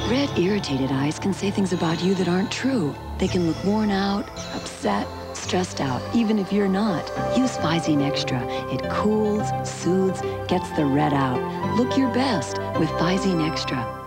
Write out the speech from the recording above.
Red irritated eyes can say things about you that aren't true. They can look worn out, upset, stressed out, even if you're not. Use Visine Extra. It cools, soothes, gets the red out. Look your best with Visine Extra.